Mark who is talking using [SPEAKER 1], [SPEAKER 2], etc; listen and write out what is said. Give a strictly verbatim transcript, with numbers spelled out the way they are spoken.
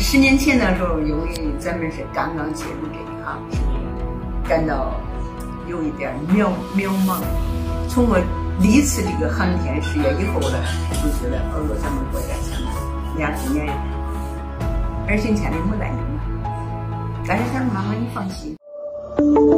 [SPEAKER 1] 十年前的时候，因为咱们是刚刚进入这一行，感到有一点渺渺茫。从我历次这个航天事业以后呢，就觉得哦，咱们国家前面两十年二十千里没担忧嘛。但是他妈妈，你放心。